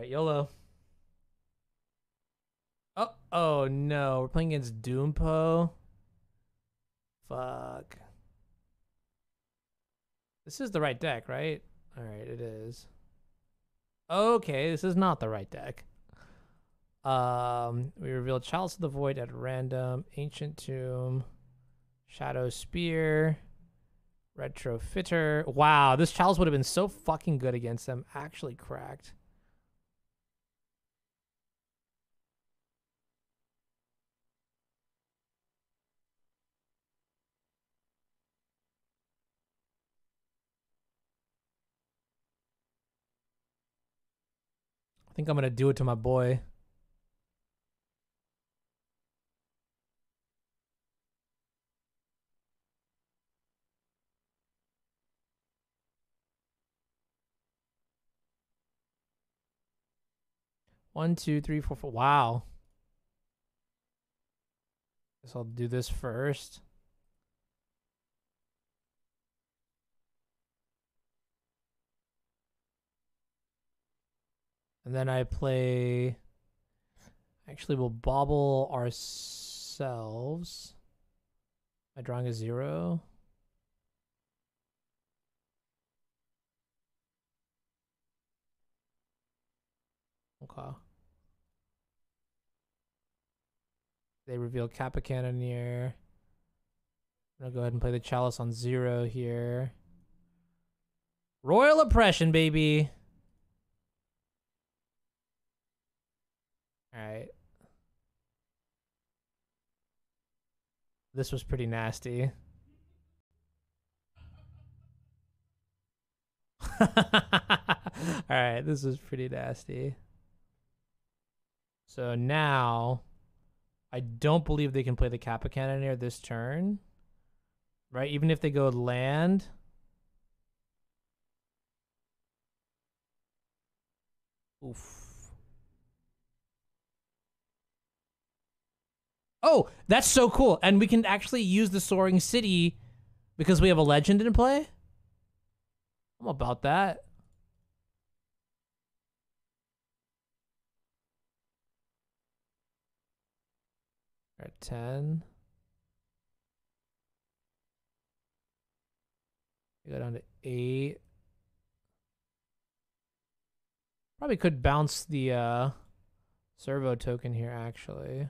right, YOLO. Oh no, we're playing against Doompo. Fuck. This is the right deck, right? All right, it is. Okay, this is not the right deck. We revealed Chalice of the Void at random, Ancient Tomb, Shadow Spear, Retrofitter. Wow, this Chalice would have been so fucking good against them. Actually cracked. I think I'm gonna do it to my boy. One, two, three, four, four. Wow. Guess I'll do this first. And then I play. Actually, we'll bobble ourselves. My drawing is 0. Okay. They reveal Kappa Cannoneer. I'm gonna go ahead and play the Chalice on 0 here. Royal Oppression, baby. Alright. This was pretty nasty. Alright, this was pretty nasty. So now, I don't believe they can play the Kappa Cannoneer this turn. Right? Even if they go land. Oof. Oh, that's so cool. And we can actually use the Soaring City because we have a legend in play? I'm about that. We're at 10. We go down to 8. Probably could bounce the servo token here, actually.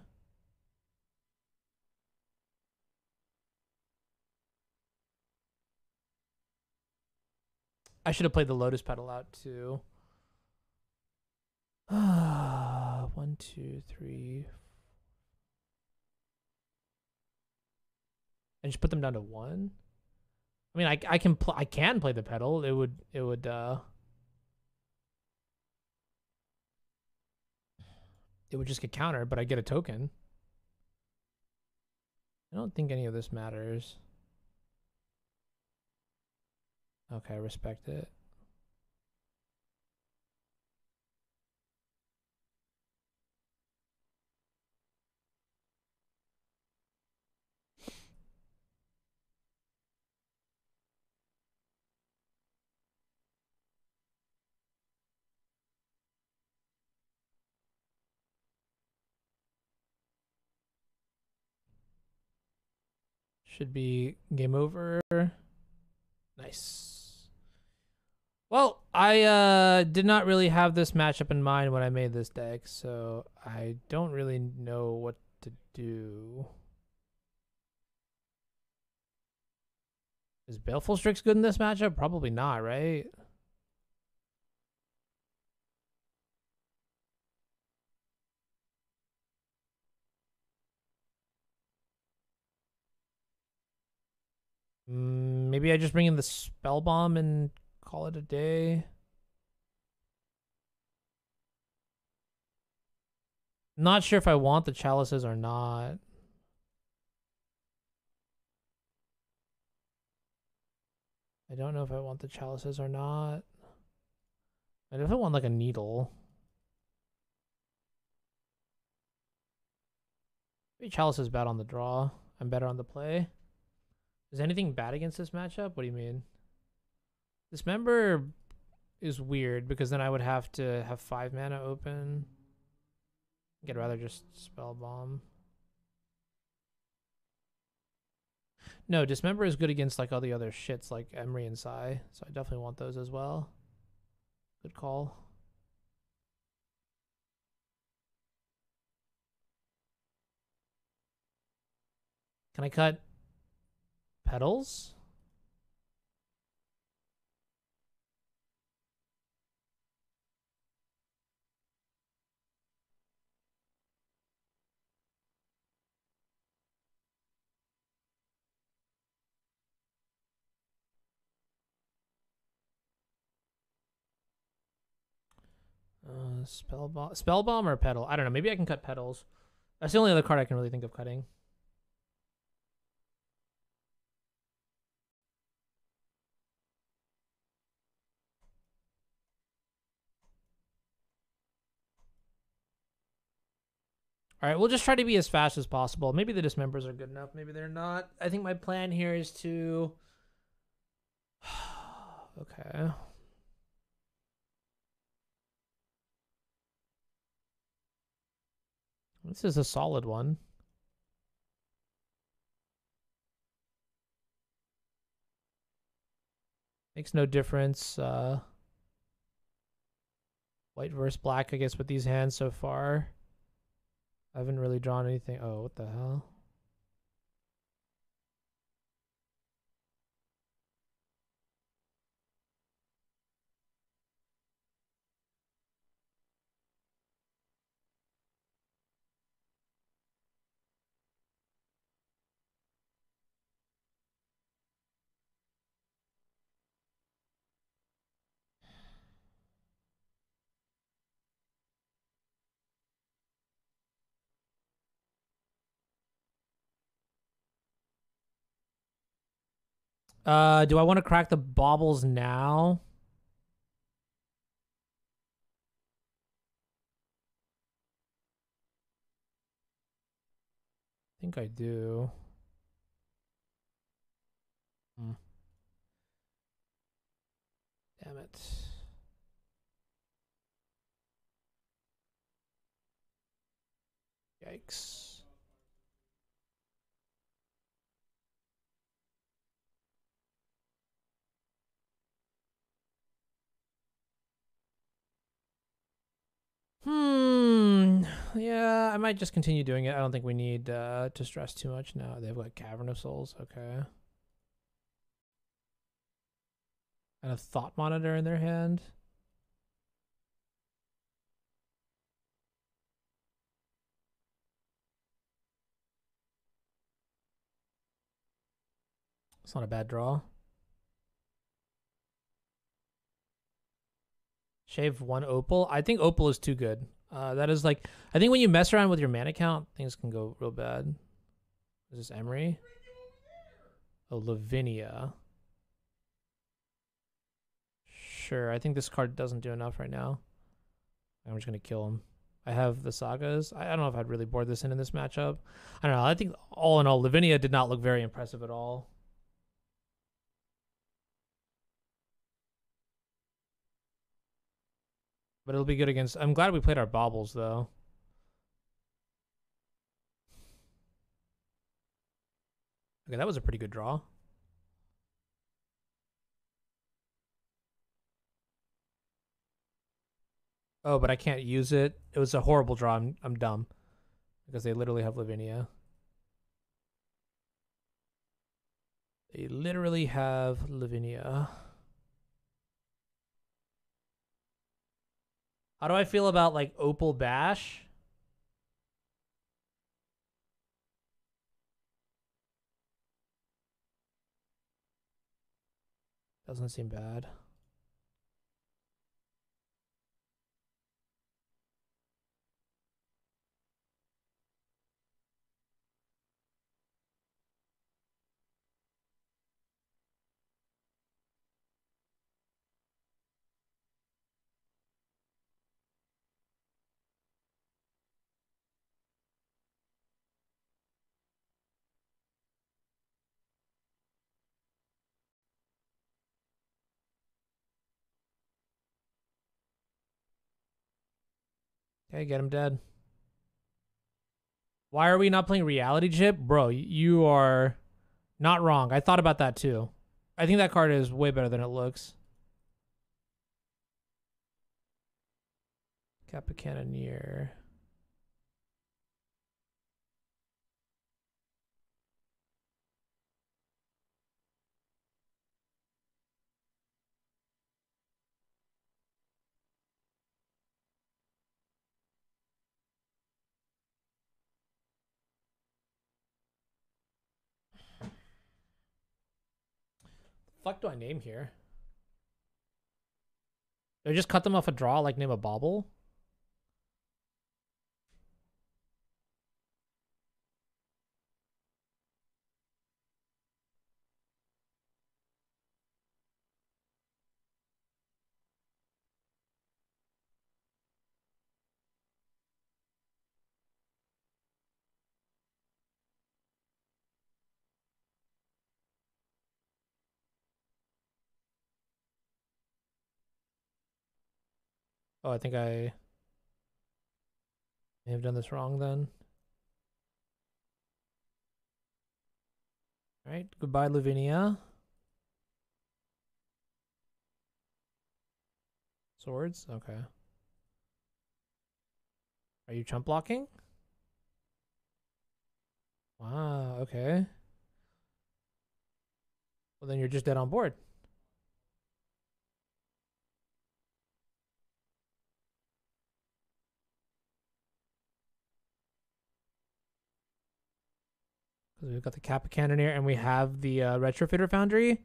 I should have played the Lotus Petal out too. 1, 2, 3. And just put them down to 1. I mean, I can play the pedal. It would just get countered, but I get a token. I don't think any of this matters. Okay, respect it. Should be game over. Nice. Well, I did not really have this matchup in mind when I made this deck, so I don't really know what to do. Is Baleful Strix good in this matchup? Probably not, right? Maybe I just bring in the Spell Bomb and call it a day. Not sure if I want the chalices or not. I don't know if I want the chalices or not. I definitely want like a needle. Maybe chalice is bad on the draw. I'm better on the play. Is anything bad against this matchup? What do you mean? Dismember is weird because then I would have to have 5 mana open. I'd rather just spell bomb. No, Dismember is good against like all the other shits like Emery and Sai, so I definitely want those as well. Good call. Can I cut petals? Spell bomb or petal? I don't know. Maybe I can cut petals. That's the only other card I can really think of cutting. All right, we'll just try to be as fast as possible. Maybe the dismembers are good enough. Maybe they're not. I think my plan here is to. Okay. This is a solid one. Makes no difference. White versus black, I guess, with these hands so far. I haven't really drawn anything. Oh, what the hell? Do I want to crack the baubles now? I think I do. Damn it. Yikes. Yeah, I might just continue doing it. I don't think we need to stress too much now. They've got Cavern of Souls. Okay. And a Thought Monitor in their hand. It's not a bad draw. Shave 1 Opal. I think Opal is too good. That is like, I think when you mess around with your mana count, things can go real bad. Is this Emery? Oh, Lavinia. Sure, I think this card doesn't do enough right now. I'm just going to kill him. I have the Sagas. I don't know if I'd really board this in this matchup. I don't know. I think all in all, Lavinia did not look very impressive at all. But it'll be good against... I'm glad we played our baubles, though. Okay, that was a pretty good draw. Oh, but I can't use it. It was a horrible draw. I'm dumb. Because they literally have Lavinia. They literally have Lavinia. How do I feel about, like, Opal Bash? Doesn't seem bad. Okay, get him dead. Why are we not playing reality chip? Bro, you are not wrong. I thought about that too. I think that card is way better than it looks. Kappa Cannoneer. Fuck do I name here? Did I just cut them off a draw like name a bauble? Oh, I think I may have done this wrong then. All right, goodbye, Lavinia. Swords, okay. Are you chump blocking? Wow, okay. Well, then you're just dead on board. Because we've got the Kappa Cannoneer and we have the Retrofitter Foundry.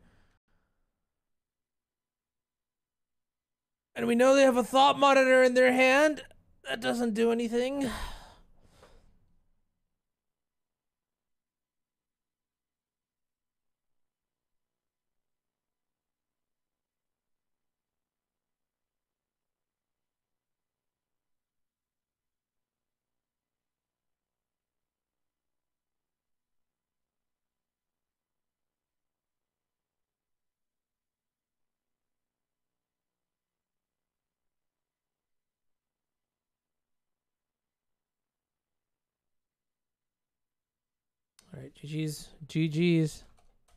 And we know they have a Thought Monitor in their hand. That doesn't do anything. All right, GG's. GG's.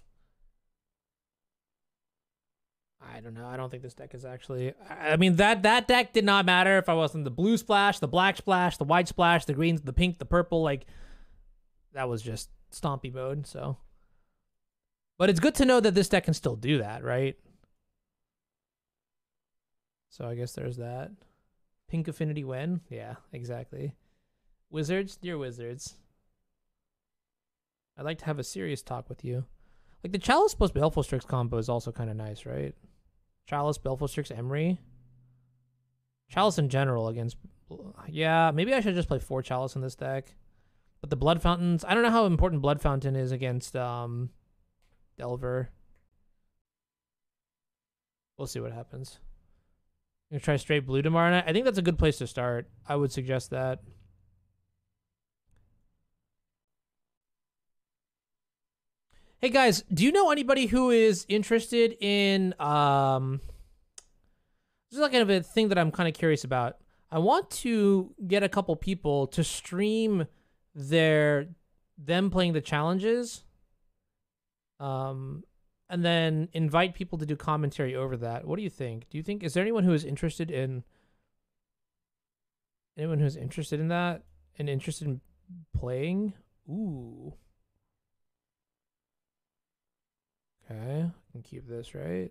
I don't know. I don't think this deck is actually... I mean, that deck did not matter if I wasn't the blue splash, the black splash, the white splash, the greens, the pink, the purple. Like, that was just stompy mode, so... But it's good to know that this deck can still do that, right? So I guess there's that. Pink Affinity win? Yeah, exactly. Wizards? Dear Wizards. I'd like to have a serious talk with you. Like, the Chalice plus Baleful Strix combo is also kind of nice, right? Chalice, Baleful Strix, Emery. Chalice in general against... Yeah, maybe I should just play 4 Chalice in this deck. But the Blood Fountains... I don't know how important Blood Fountain is against Delver. We'll see what happens. I'm going to try straight blue tomorrow night. I think that's a good place to start. I would suggest that. Hey guys, do you know anybody who is interested in this is like kind of a thing that I'm kind of curious about. I want to get a couple people to stream them playing the challenges. And then invite people to do commentary over that. What do you think? Do you think is there anyone who is interested in that and interested in playing? Ooh. Okay, I can keep this, right?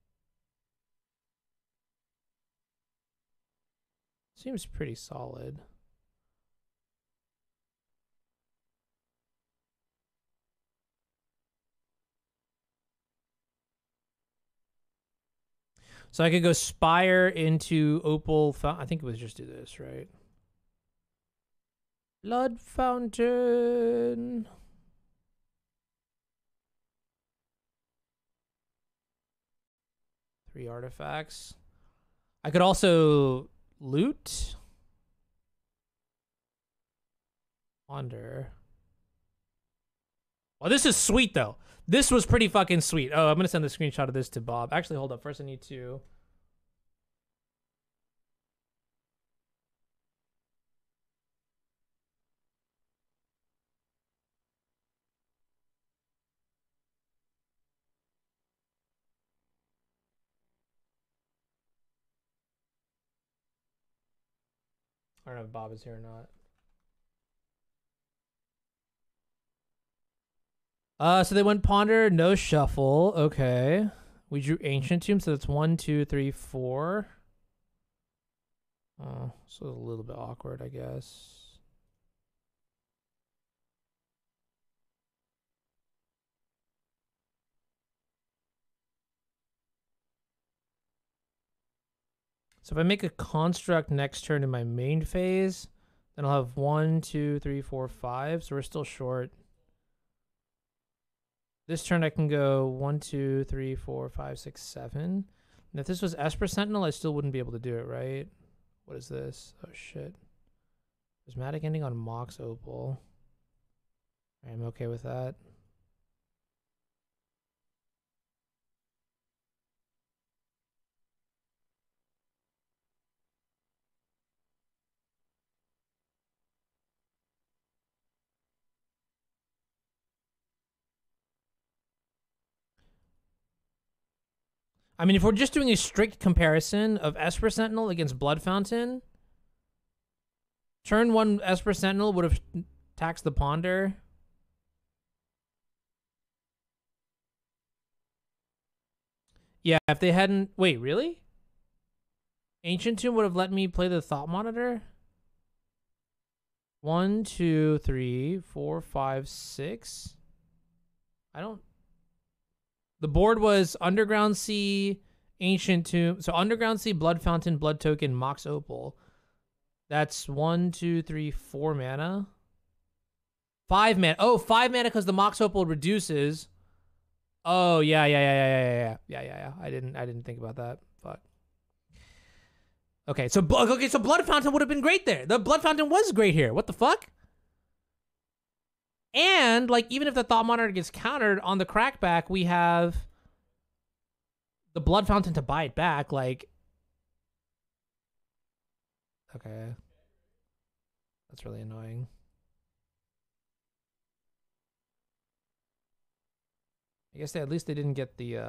Seems pretty solid. So I could go Spire into Opal. I think it was just do this, right? Blood Fountain. Three artifacts. I could also loot. Wander. Well, this is sweet, though. This was pretty fucking sweet. Oh, I'm going to send the screenshot of this to Bob. Actually, hold up. First, I need to... I don't know if Bob is here or not. So they went Ponder, no shuffle. Okay. We drew Ancient Tomb, so that's 1, 2, 3, 4. Oh, so a little bit awkward, I guess. So if I make a construct next turn in my main phase, then I'll have 1, 2, 3, 4, 5. So we're still short. This turn I can go 1, 2, 3, 4, 5, 6, 7. And if this was Esper Sentinel, I still wouldn't be able to do it, right? What is this? Oh shit. Prismatic ending on Mox Opal. I'm okay with that. I mean, if we're just doing a strict comparison of Esper Sentinel against Blood Fountain, turn 1 Esper Sentinel would have taxed the Ponder. Yeah, if they hadn't... Wait, really? Ancient Tomb would have let me play the Thought Monitor? 1, 2, 3, 4, 5, 6. I don't... The board was Underground Sea, Ancient Tomb. So Underground Sea, Blood Fountain, Blood Token, Mox Opal. That's 1, 2, 3, 4 mana. 5 mana. Oh, 5 mana because the Mox Opal reduces. Oh, yeah. I didn't think about that. Fuck. Okay, so Blood Fountain would have been great there. The Blood Fountain was great here. What the fuck? And like even if the Thought Monitor gets countered on the crackback, we have the Blood Fountain to buy it back. Like, okay, that's really annoying. I guess at least they didn't get the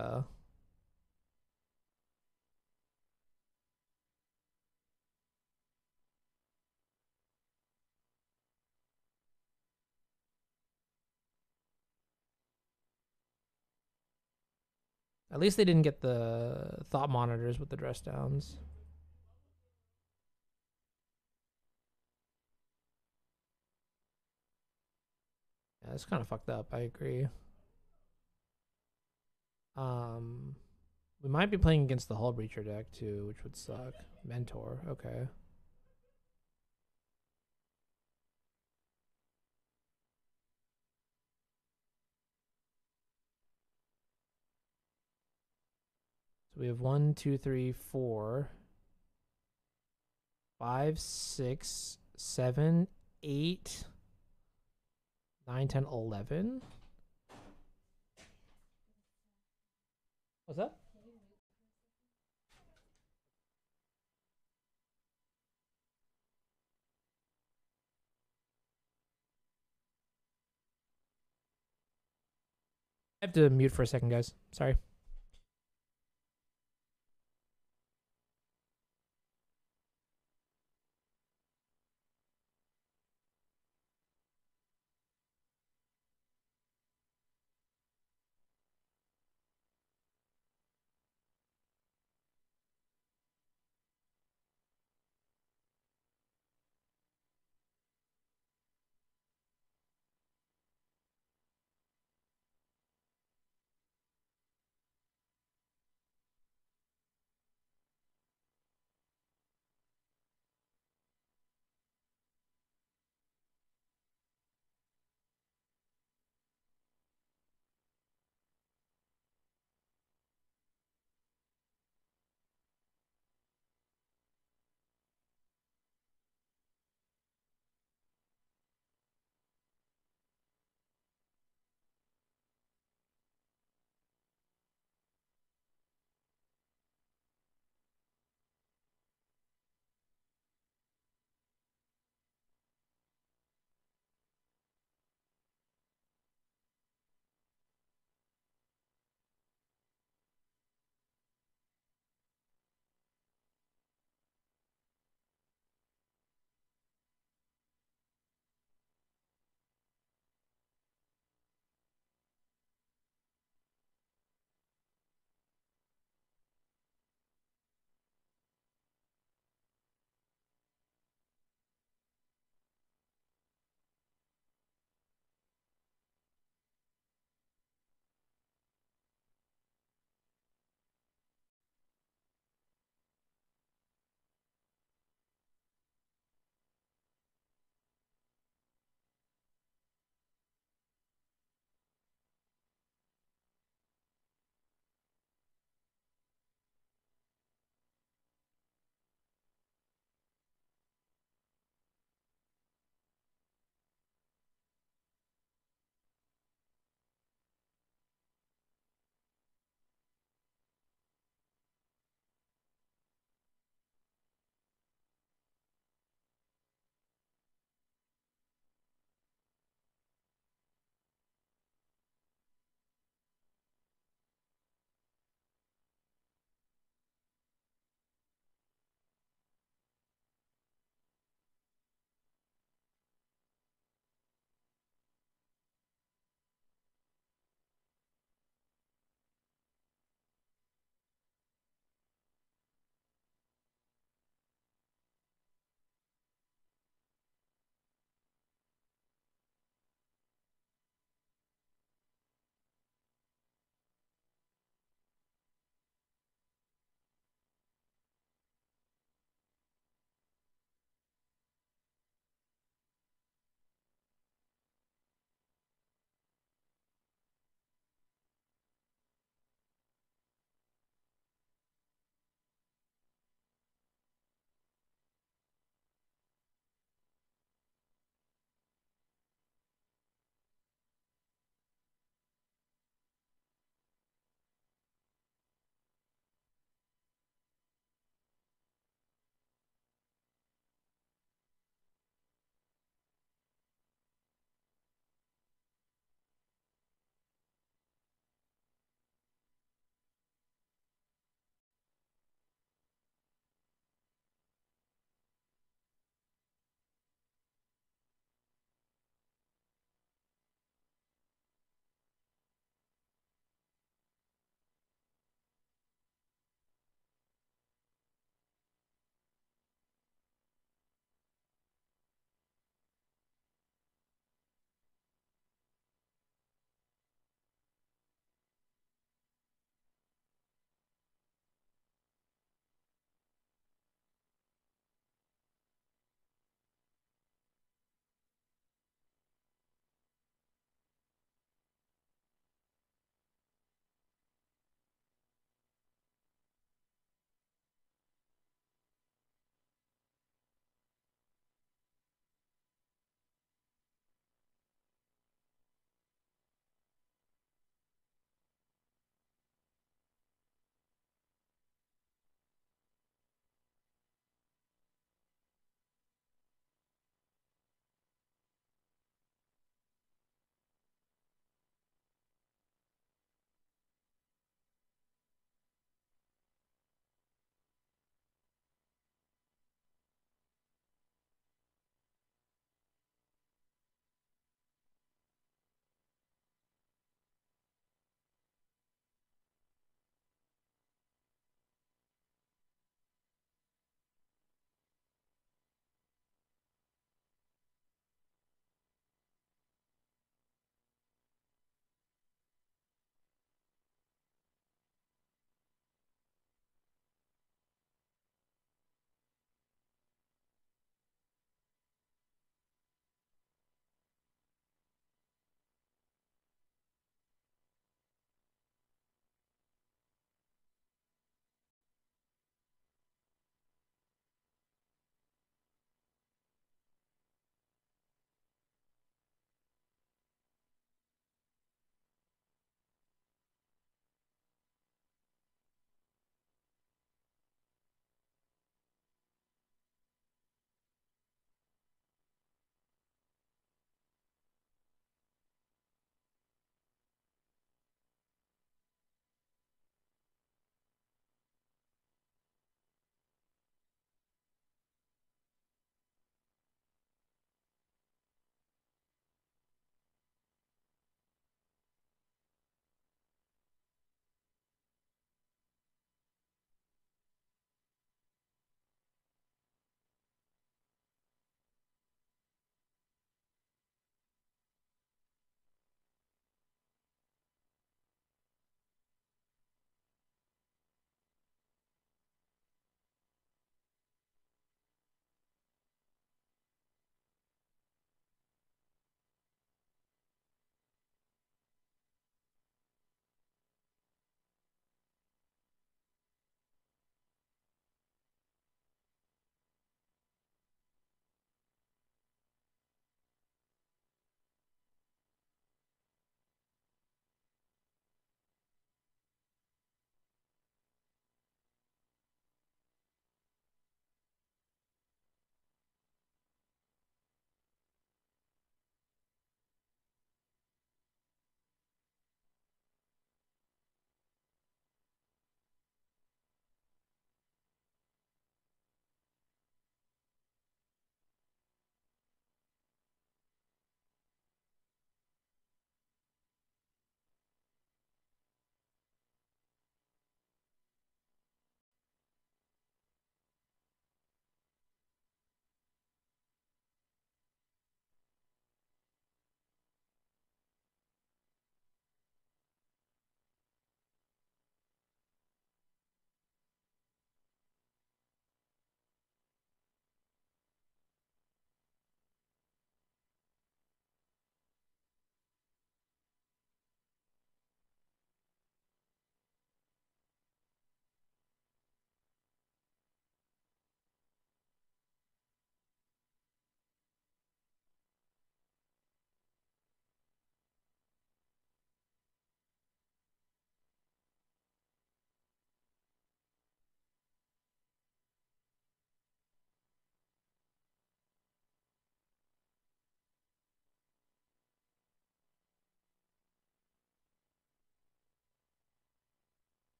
at least they didn't get the Thought Monitors with the dress downs. Yeah, it's kind of fucked up. I agree. We might be playing against the Hull Breacher deck too, which would suck. Mentor, okay. So we have 1, 2, 3, 4, 5, 6, 7, 8, 9, 10, 11. What's that? I have to mute for a second, guys. Sorry.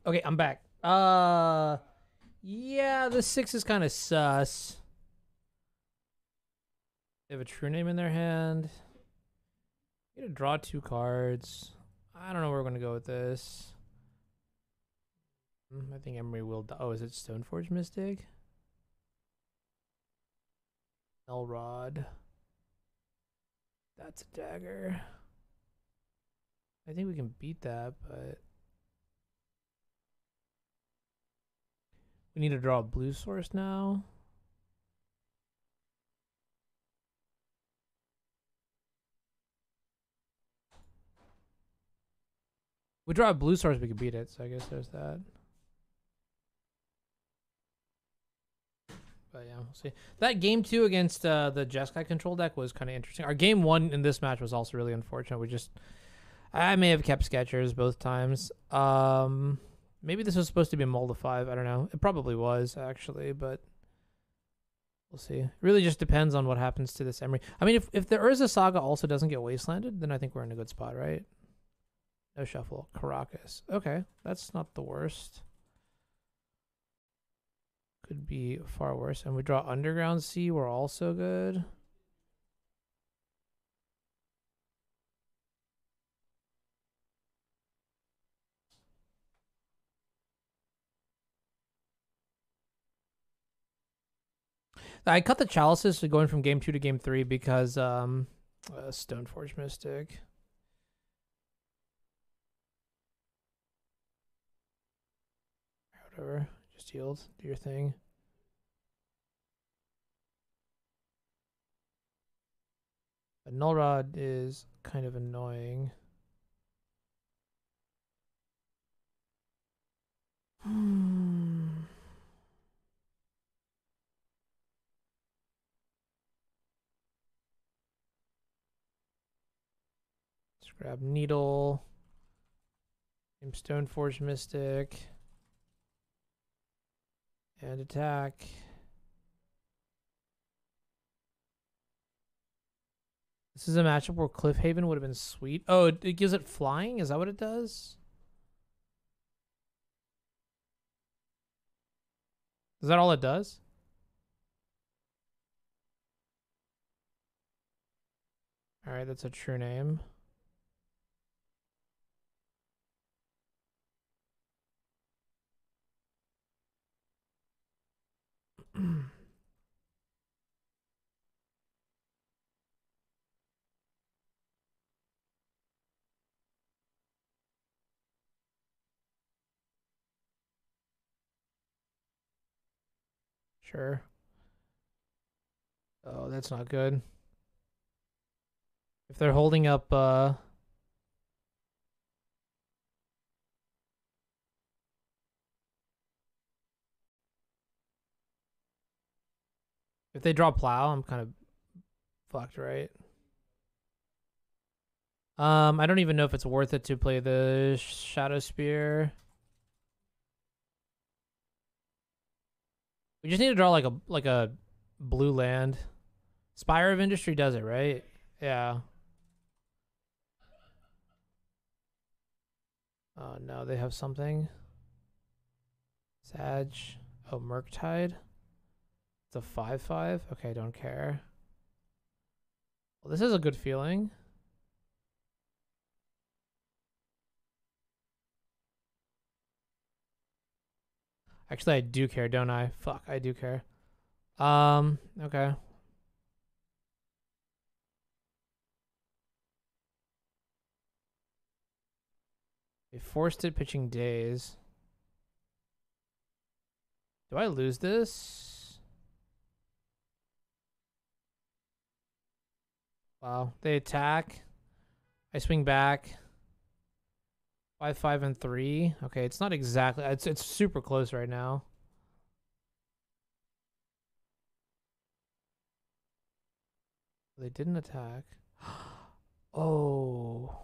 Okay, I'm back. Yeah, the 6 is kind of sus. They have a true name in their hand. Get to draw 2 cards. I don't know where we're gonna go with this. I think Emery will. Oh, is it Stoneforge Mystic? Elrod. That's a dagger. I think we can beat that, but we need to draw a blue source now. We draw a blue source, we can beat it. So I guess there's that. But yeah, we'll see. That game 2 against the Jeskai control deck was kind of interesting. Our game 1 in this match was also really unfortunate. I may have kept Sketchers both times. Maybe this was supposed to be a mold of 5. I don't know. It probably was, actually, but we'll see. It really just depends on what happens to this Emery. I mean, if the Urza Saga also doesn't get wastelanded, then I think we're in a good spot, right? No shuffle. Caracas. Okay, that's not the worst. Could be far worse. And we draw Underground Sea. We're also good. I cut the Chalices going from game 2 to game 3 because Stoneforge Mystic. Whatever. Just healed. Do your thing. But Null Rod is kind of annoying. Let's grab Needle. Stoneforge Mystic. And attack. This is a matchup where Cliffhaven would have been sweet. Oh, it gives it flying? Is that what it does? Is that all it does? Alright, that's a true name. Sure. Oh, that's not good. If they're holding up if they draw Plow, I'm kind of fucked, right? I don't even know if it's worth it to play the Shadow Spear. We just need to draw like a blue land. Spire of Industry does it, right? Yeah. Oh no, they have something. Sag. Oh, Murktide. It's a 5/5. Okay, don't care. Well, this is a good feeling. Actually, I do care, don't I? Fuck, I do care. Okay. They forced it pitching Days. Do I lose this? Wow. They attack. I swing back. 5, 5, and 3. Okay, it's not exactly. It's super close right now. They didn't attack. Oh.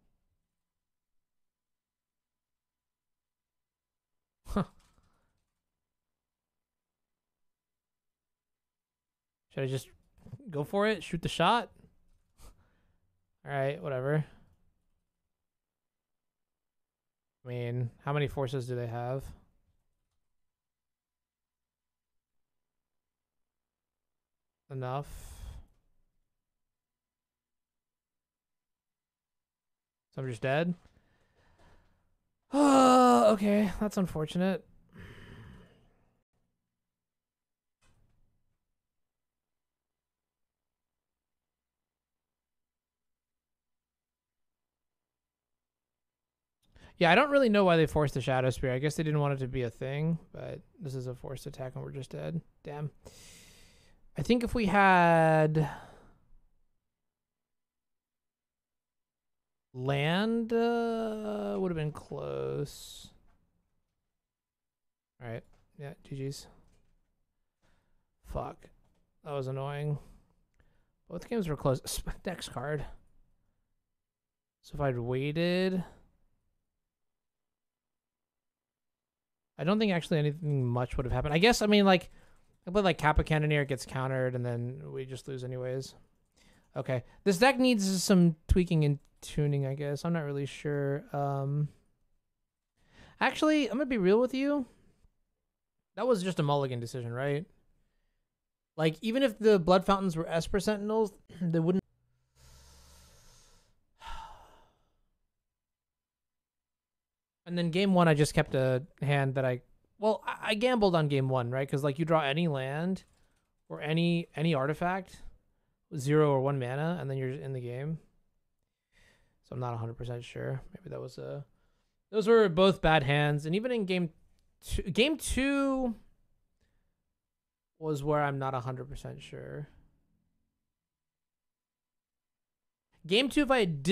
Should I just go for it? Shoot the shot? All right, whatever. I mean, how many forces do they have? Enough. So I'm just dead? Oh, okay. That's unfortunate. Yeah, I don't really know why they forced the Shadow Spear. I guess they didn't want it to be a thing, but this is a forced attack and we're just dead. Damn. I think if we had land, would have been close. All right. Yeah, GG's. Fuck. That was annoying. Both games were close. Next card. So if I'd waited... I don't think actually anything much would have happened. I guess, I mean, like, I played like KAPPA Cannoneer, it gets countered, and then we just lose anyways. Okay. This deck needs some tweaking and tuning, I guess. I'm not really sure. Actually, I'm going to be real with you. That was just a mulligan decision, right? Like, even if the Blood Fountains were Esper Sentinels, they wouldn't... And then game one, I just kept a hand that I gambled on game one, right? Because like you draw any land or any artifact, 0 or 1 mana, and then you're in the game. So I'm not 100% sure. Maybe that was those were both bad hands. And even in game two was where I'm not 100% sure. Game two, if I had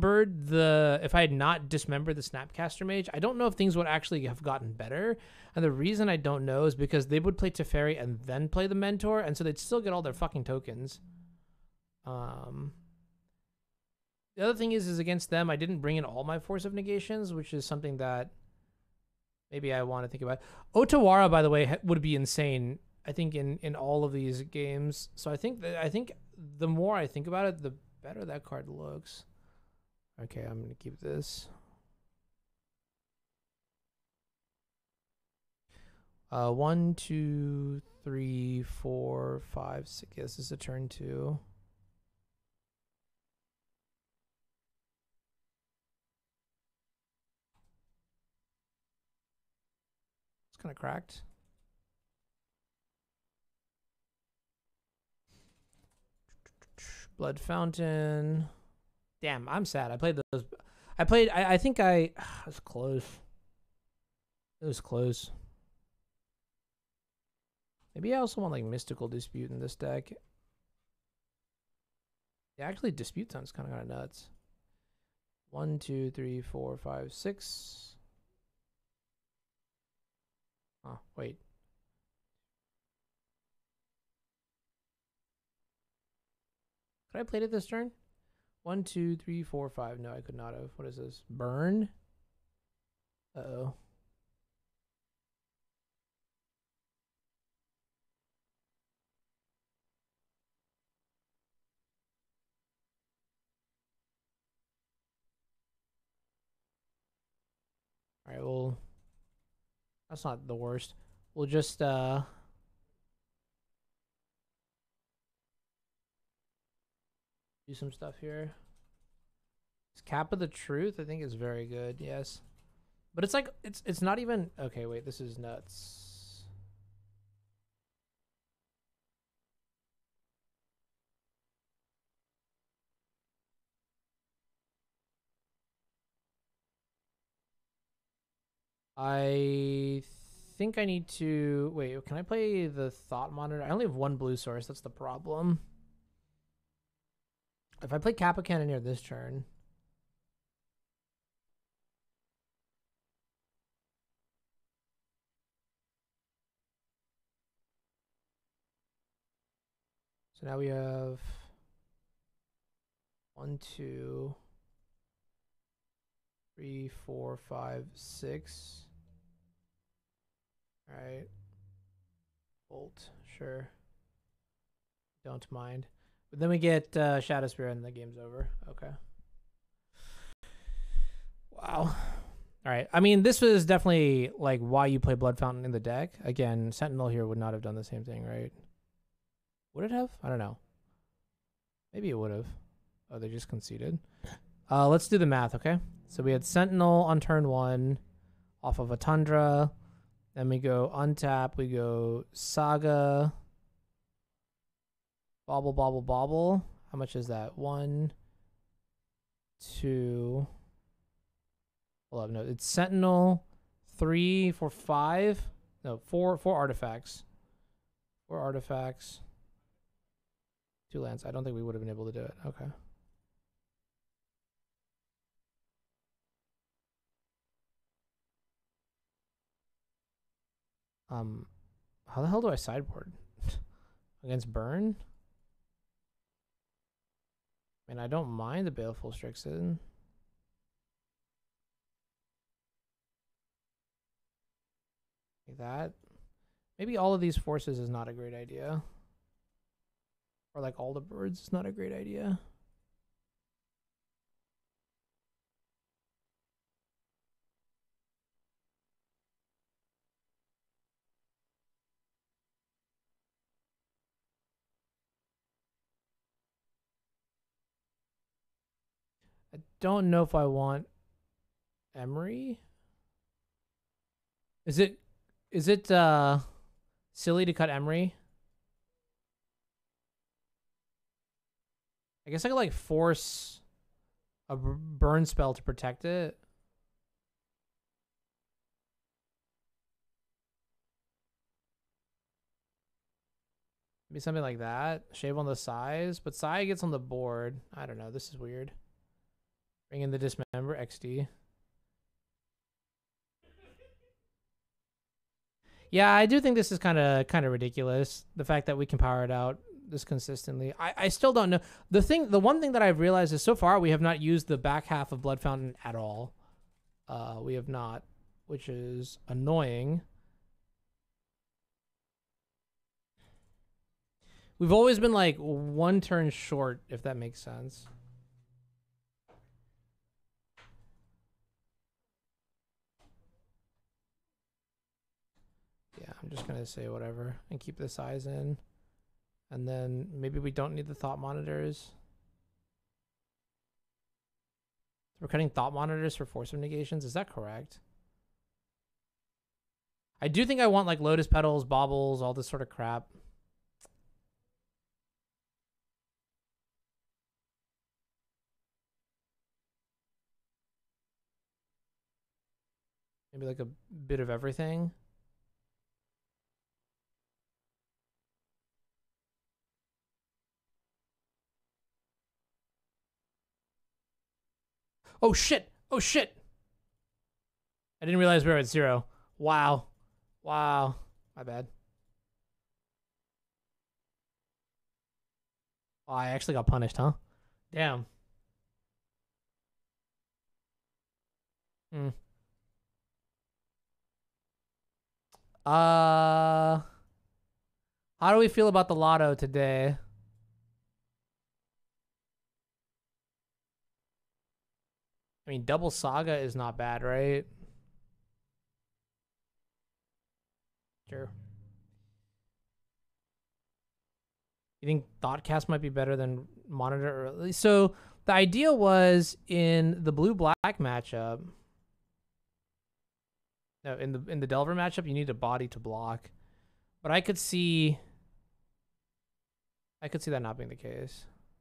not dismembered the Snapcaster Mage, I don't know if things would actually have gotten better. And the reason I don't know is because they would play Teferi and then play the Mentor, and so they'd still get all their fucking tokens. The other thing is against them, I didn't bring in all my Force of Negations, which is something that maybe I want to think about. Otawara, by the way, would be insane, I think, in all of these games. So I think the more I think about it, the better that card looks. Okay, I'm gonna keep this. 1, 2, 3, 4, 5, 6. Yes, this is a turn 2. It's kind of cracked. Blood Fountain. Damn, I'm sad. I played those. I think it was close. It was close. Maybe I also want like Mystical Dispute in this deck. Yeah, actually Dispute sounds kind of nuts. 1, 2, 3, 4, 5, 6. Oh, wait. Could I have played it this turn? 1, 2, 3, 4, 5. No, I could not have. What is this? Burn? Uh-oh. All right, well, that's not the worst. We'll just do some stuff here. Is KAPPA the truth? I think it's very good. Yes, but it's like it's not even okay. Wait, this is nuts. I think I need to wait. Can I play the Thought Monitor? I only have 1 blue source. That's the problem. If I play KAPPA Cannoneer this turn. So now we have 1, 2, 3, 4, 5, 6. All right. Bolt, sure. Don't mind. But then we get Shadow Spear and the game's over. Okay. Wow. All All right. I mean, this was definitely like why you play Blood Fountain in the deck. Again, Sentinel here would not have done the same thing, right? Would it have? I don't know. Maybe it would have. Oh, they just conceded. Let's do the math, okay? So we had Sentinel on turn 1 off of a Tundra. Then we go untap. We go Saga. Bobble, bobble, bobble. How much is that? 1, 2. Hold up, no. It's Sentinel. 3, 4, 5. No, 4 artifacts. 4 artifacts. 2 lands. I don't think we would have been able to do it. Okay. How the hell do I sideboard? Against Burn? I mean, I don't mind the Baleful Strixen. Like that. Maybe all of these forces is not a great idea. Or like all the birds is not a great idea. I don't know if I want Emery. Is it silly to cut Emery? I guess I could like force a burn spell to protect it. Maybe something like that. Shave on the size, but Sai gets on the board. I don't know. This is weird. Bring in the Dismember XD. Yeah, I do think this is kind of ridiculous. The fact that we can power it out this consistently. I still don't know. The one thing that I've realized is so far we have not used the back half of Blood Fountain at all. We have not, which is annoying. We've always been like 1 turn short, if that makes sense. Yeah, I'm just going to say whatever and keep the size in. And then maybe we don't need the Thought Monitors. We're cutting Thought Monitors for Force of Negations. Is that correct? I do think I want like Lotus Petals, Baubles, all this sort of crap. Maybe like a bit of everything. Oh shit! Oh shit! I didn't realize we were at 0. Wow. Wow. My bad. Oh, I actually got punished, huh? Damn. Hmm. How do we feel about the lotto today? I mean, double Saga is not bad, right? Sure. You think Thoughtcast might be better than Monitor? So the idea was in the blue-black matchup. No, in the Delver matchup, you need a body to block. But I could see that not being the case.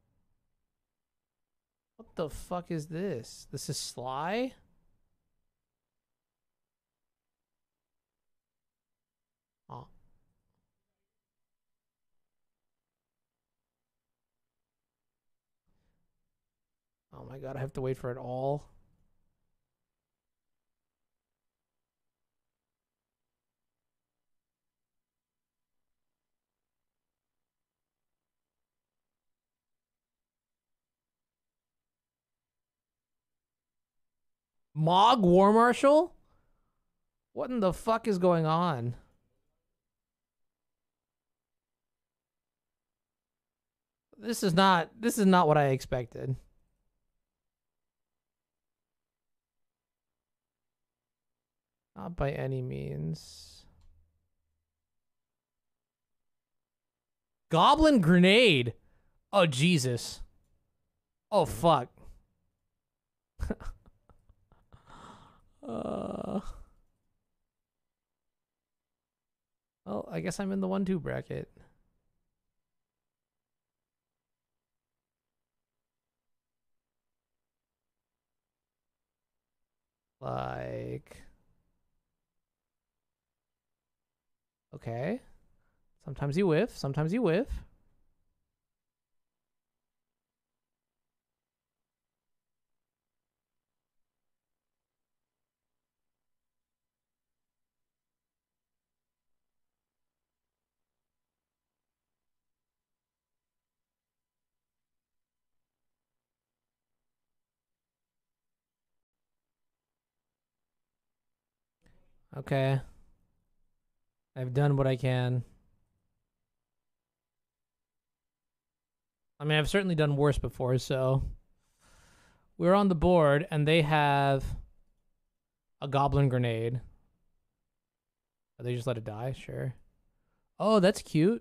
What the fuck is this? This is Sly? Oh. Oh my god, I have to wait for it all. Mog War Marshal? What in the fuck is going on? This is not what I expected. Not by any means. Goblin grenade. Oh, Jesus. Oh, fuck. Well, I guess I'm in the 1-2 bracket. Like, okay. Sometimes you whiff, sometimes you whiff. Okay. I've done what I can. I mean, I've certainly done worse before, so. We're on the board, and they have a goblin grenade. Oh, they just let it die? Sure. Oh, that's cute.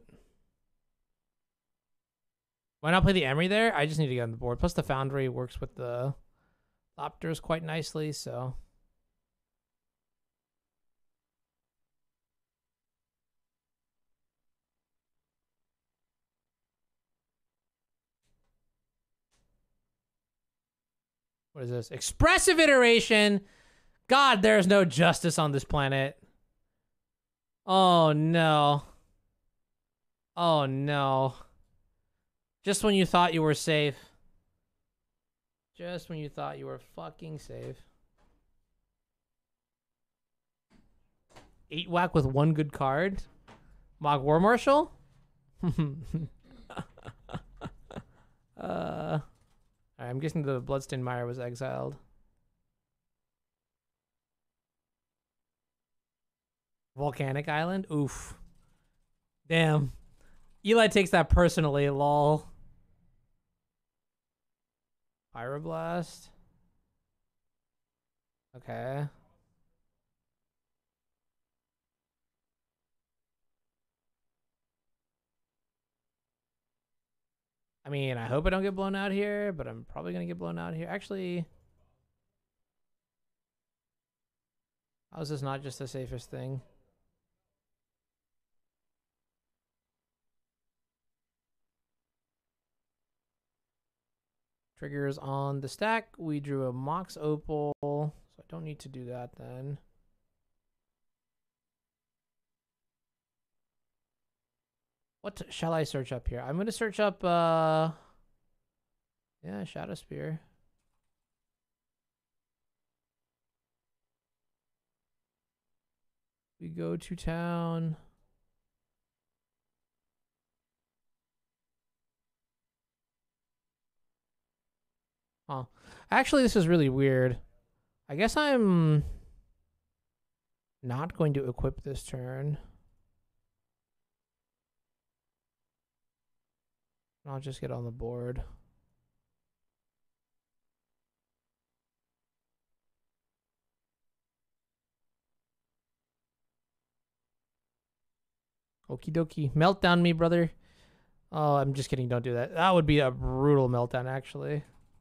Why not play the Emery there? I just need to get on the board. Plus, the Foundry works with the Thopters quite nicely, so. What is this? Expressive iteration! God, there's no justice on this planet. Oh, no. Oh, no. Just when you thought you were safe. Just when you thought you were fucking safe. 8 whack with 1 good card? Mog War Marshal? I'm guessing the Bloodstained Mire was exiled. Volcanic Island? Oof. Damn. Eli takes that personally, lol. Pyroblast. Okay. I mean, I hope I don't get blown out here, but I'm probably going to get blown out here. Actually, how is this not just the safest thing? Triggers on the stack. We drew a Mox Opal, so I don't need to do that then. What shall I search up here? I'm going to search up, yeah, Shadow Spear. We go to town. Huh. Actually, this is really weird. I guess I'm not going to equip this turn. I'll just get on the board. Okie dokie. Meltdown me, brother. Oh, I'm just kidding. Don't do that. That would be a brutal meltdown, actually.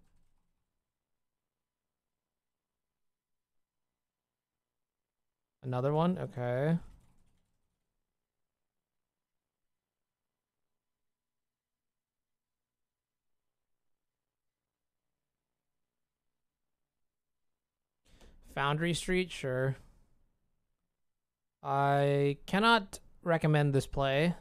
Another one? Okay. Foundry Street? Sure. I cannot recommend this play.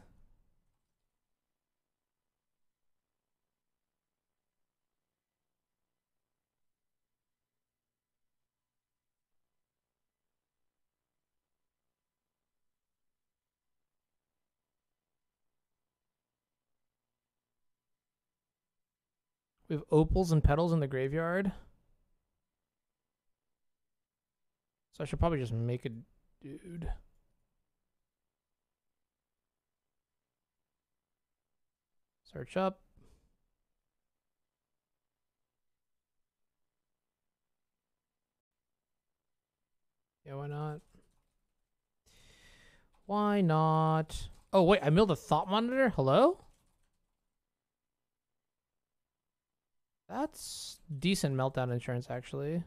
We have opals and petals in the graveyard. So I should probably just make a dude. Search up. Yeah, why not? Why not? Oh, wait, I milled a thought monitor? Hello? That's decent meltdown insurance, actually.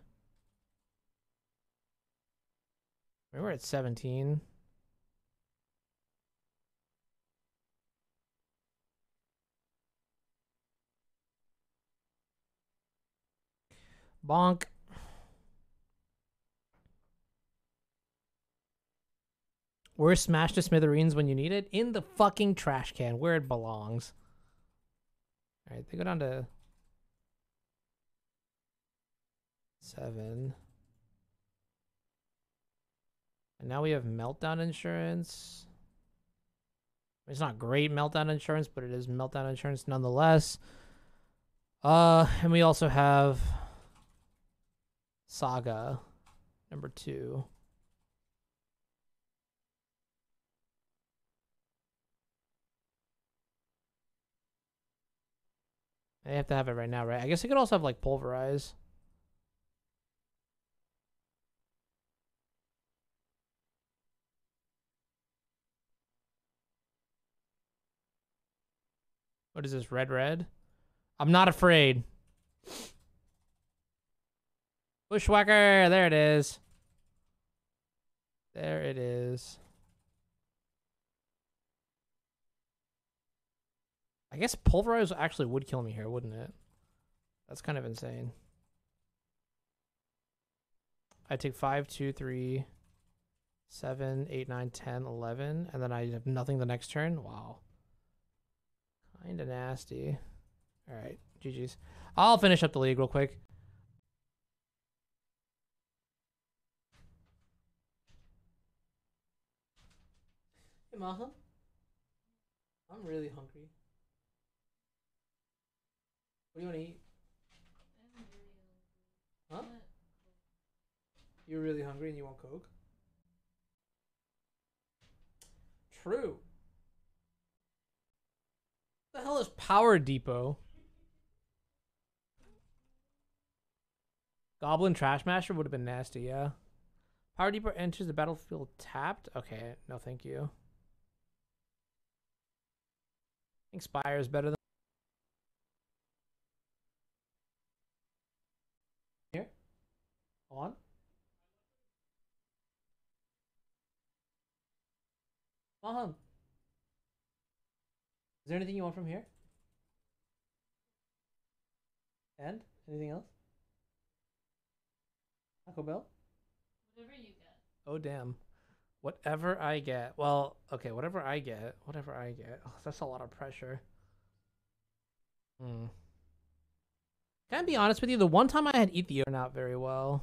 We were at 17. Bonk. Where's Smash to Smithereens when you need it? In the fucking trash can, where it belongs. All right, they go down to 7. And now we have meltdown insurance. It's not great meltdown insurance, but it is meltdown insurance nonetheless. And we also have Saga, number 2. They have to have it right now, right? I guess they could also have like Pulverize. What is this? Red? I'm not afraid. Bushwhacker. There it is. There it is. I guess Pulverize actually would kill me here, wouldn't it? That's kind of insane. I take 5, 2, 3, 7, 8, 9, 10, 11, and then I have nothing the next turn. Wow. Kind of nasty. All right, GG's. I'll finish up the league real quick. Hey, Maha. I'm really hungry. What do you want to eat? Huh? You're really hungry and you want Coke? True. What the hell is Power Depot? Goblin Trashmasher would have been nasty, yeah. Power Depot enters the battlefield tapped? Okay, no thank you. I think Spire is better than... Here? Hold on. Mahan. Is there anything you want from here? And? Anything else? Taco Bell? Whatever you get. Oh, damn. Whatever I get. Well, okay, whatever I get. Whatever I get. Oh, that's a lot of pressure. Can I be honest with you? The one time I had Ether turned out very well.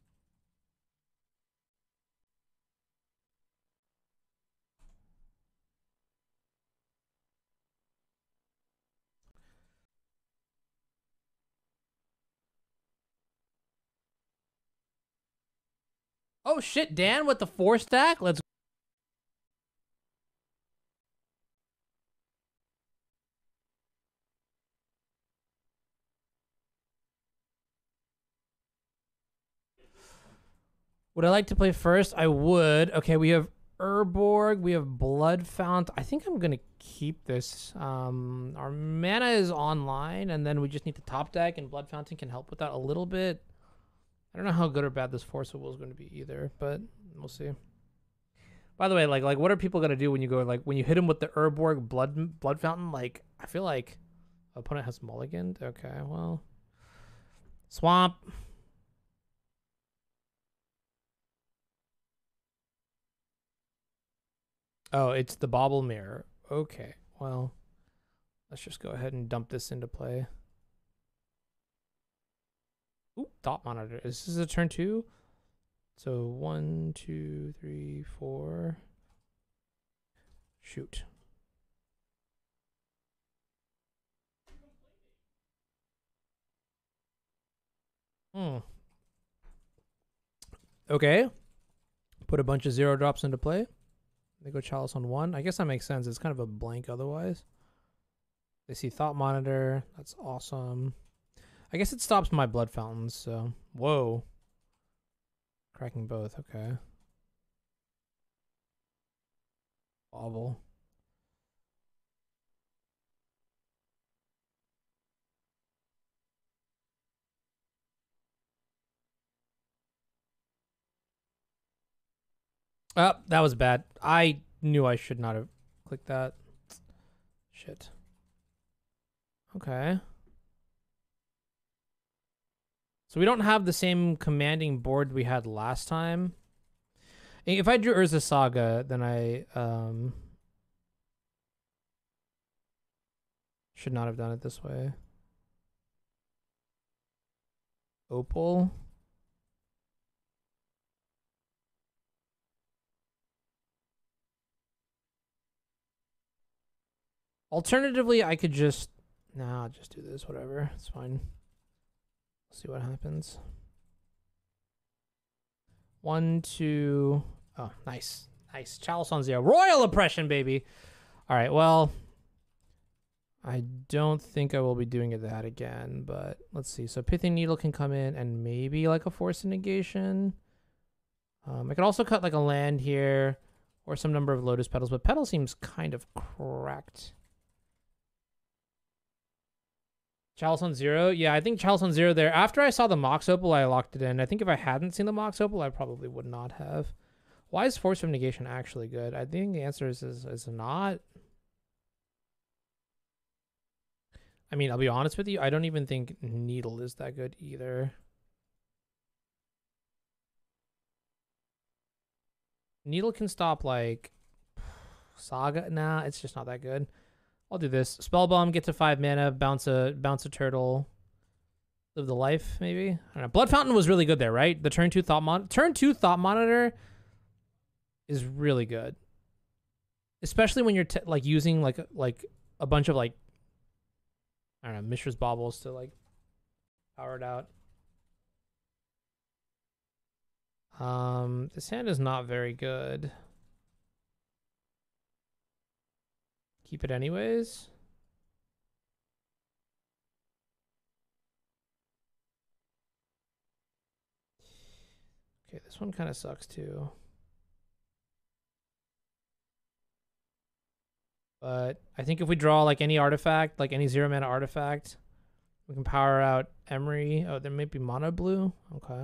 Oh shit, Dan with the 4 stack? Let's... Would I like to play first? I would. Okay, we have Urborg, we have Blood Fount. I think I'm gonna keep this. Our mana is online, and then we just need the top deck, and Blood Fountain can help with that a little bit. I don't know how good or bad this Force of Will is going to be either, but we'll see. By the way, like what are people gonna do when you go when you hit him with the Urborg Blood Fountain? Like, I feel like opponent has mulliganed. Okay, well, swamp. Oh, it's the Bauble Mirror. Okay, well, let's just go ahead and dump this into play. Ooh, Thought Monitor. Is this a turn 2? So 1, 2, 3, 4. Shoot. Okay. Put a bunch of 0 drops into play. They go Chalice on 1. I guess that makes sense. It's kind of a blank otherwise. They see Thought Monitor. That's awesome. I guess it stops my Blood Fountains, so... Whoa. Cracking both, okay. Bobble. Oh, that was bad. I knew I should not have clicked that. Shit. Okay. So we don't have the same commanding board we had last time. If I drew Urza Saga, then I should not have done it this way. Opal. Alternatively, I could just... Nah, I'll just do this, whatever. It's fine. See what happens. 1, 2... Oh, nice. Nice. Chalice on 0. Royal Oppression, baby! Alright, well... I don't think I will be doing that again, but let's see. So Pithing Needle can come in and maybe like a Force of Negation. I could also cut like a land here or some number of Lotus Petals, but Petal seems kind of cracked. Chalice on 0? Yeah, I think Chalice on 0 there. After I saw the Mox Opal, I locked it in. I think if I hadn't seen the Mox Opal, I probably would not have. Why is Force of Negation actually good? I think the answer is not. I mean, I'll be honest with you. I don't even think Needle is that good either. Needle can stop like Saga. Nah, it's just not that good. I'll do this. Spell Bomb, get to 5 mana, bounce a turtle. Live the life, maybe. I don't know. Blood Fountain was really good there, right? The turn 2 Thought Monitor is really good. Especially when you're like using like a bunch of like I don't know, Mishra's Baubles to like power it out. This hand is not very good. Keep it anyways. Okay, this one kind of sucks too. But I think if we draw like any artifact, like any 0 mana artifact, we can power out Emery. Oh, there might be mono blue. Okay.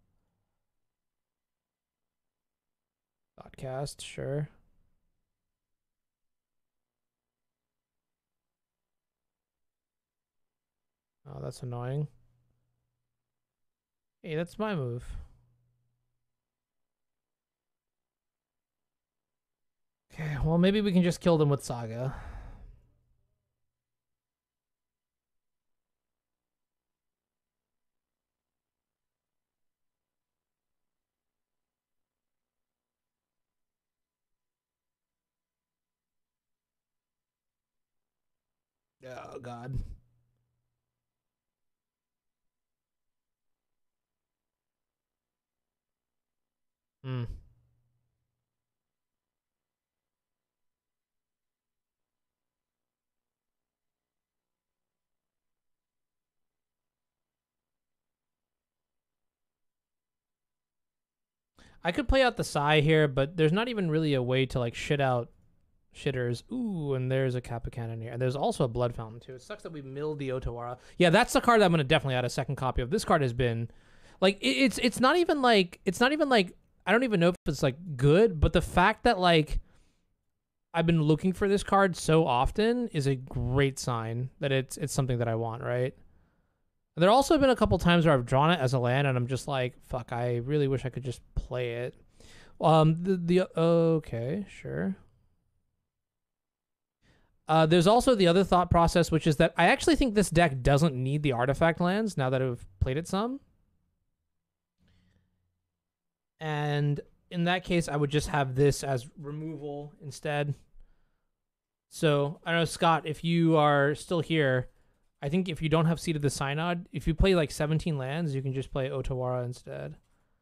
Thoughtcast, sure. Oh, that's annoying. Hey, that's my move. Okay, well, maybe we can just kill them with Saga. Oh, God. Hmm. I could play out the Psy here, but there's not even really a way to like shit out shitters. Ooh, and there's a Kappa Cannoneer. And there's also a Blood Fountain too. It sucks that we milled the Otawara. Yeah, that's the card that I'm gonna definitely add a second copy of. This card has been like it's not even like I don't even know if it's like good, but the fact that like I've been looking for this card so often is a great sign that it's something that I want, right? There also been a couple times where I've drawn it as a land and I'm just like, fuck, I really wish I could just play it. Okay, sure. There's also the other thought process, which is that I actually think this deck doesn't need the artifact lands now that I've played it some. And in that case, I would just have this as removal instead. So, I don't know, Scott, if you are still here, I think if you don't have Seed of the Synod, if you play like 17 lands, you can just play Otawara instead.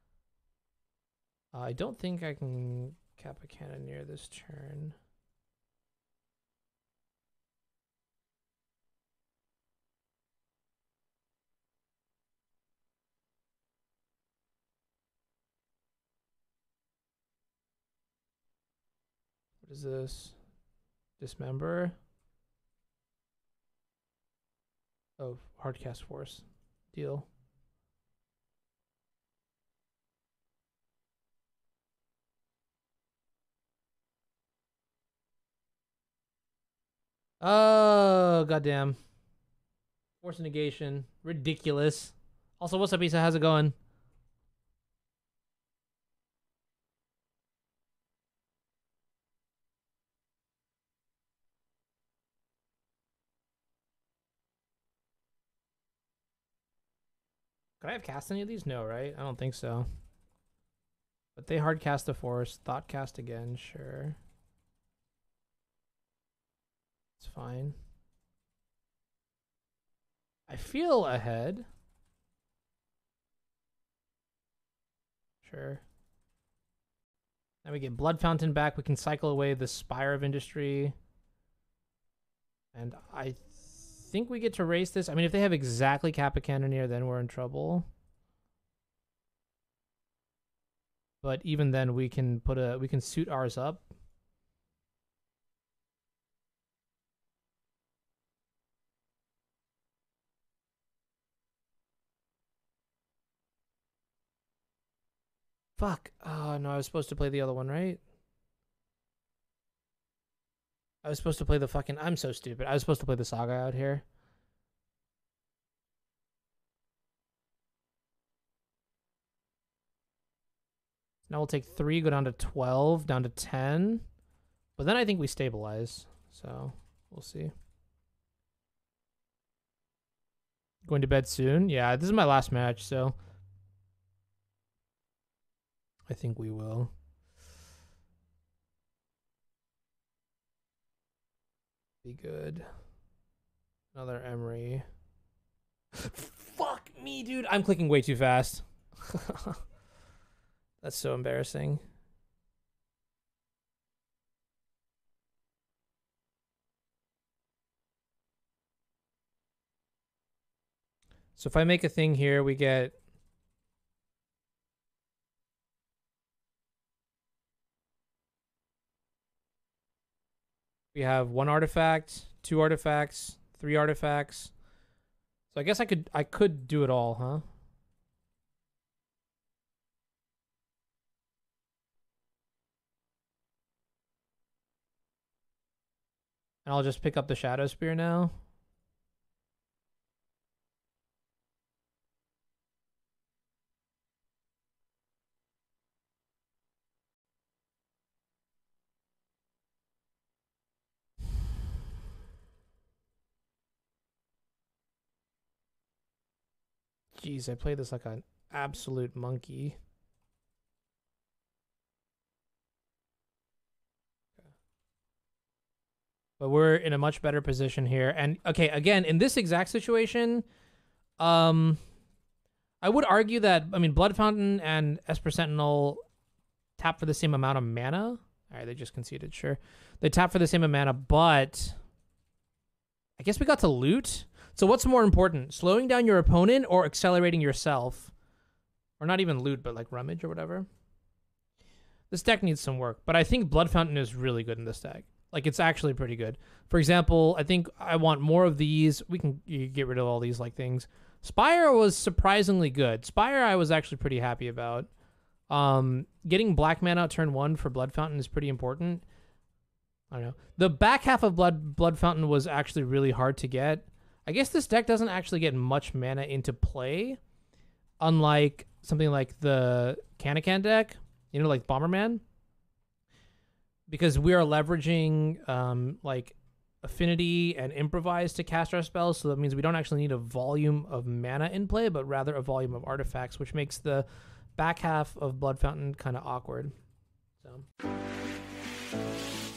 I don't think I can Kappa Cannoneer this turn. What is this? Dismember. Oh, Hardcast Force. Deal. Oh, goddamn. Force negation. Ridiculous. Also, what's up, Isa? How's it going? Could I have cast any of these? No, right? I don't think so. But they hard cast the Force. Thought cast again, sure. It's fine. I feel ahead. Sure. Now we get Blood Fountain back. We can cycle away the Spire of Industry. And I think we get to race this. I mean, if they have exactly Kappa Cannoneer, then we're in trouble. But even then, we can suit ours up. Fuck. Oh, no, I was supposed to play the other one, right? I was supposed to play the fucking... I'm so stupid. I was supposed to play the Saga out here. Now we'll take 3, go down to 12, down to 10. But then I think we stabilize. So, we'll see. Going to bed soon? Yeah, this is my last match, so... I think we will. Be good. Another Emery. Fuck me, dude. I'm clicking way too fast. That's so embarrassing. So if I make a thing here, we get... We have 1 artifact, 2 artifacts, 3 artifacts. So I guess I could do it all, huh? And I'll just pick up the Shadow Spear now. Jeez, I played this like an absolute monkey. But we're in a much better position here. And okay, again, in this exact situation, I would argue that, I mean, Blood Fountain and Esper Sentinel tap for the same amount of mana. All right, they just conceded, sure. They tap for the same amount of mana, but I guess we got to loot. So what's more important, slowing down your opponent or accelerating yourself? Or not even loot, but like rummage or whatever. This deck needs some work, but I think Blood Fountain is really good in this deck. Like, it's actually pretty good. For example, I think I want more of these. We can get rid of all these like things. Spire was surprisingly good. Spire I was actually pretty happy about. Getting black mana turn 1 for Blood Fountain is pretty important. I don't know. The back half of Blood Fountain was actually really hard to get. I guess this deck doesn't actually get much mana into play, unlike something like the Kannakan deck, you know, like Bomberman. Because we are leveraging like affinity and improvise to cast our spells, so that means we don't actually need a volume of mana in play, but rather a volume of artifacts, which makes the back half of Blood Fountain kind of awkward. So.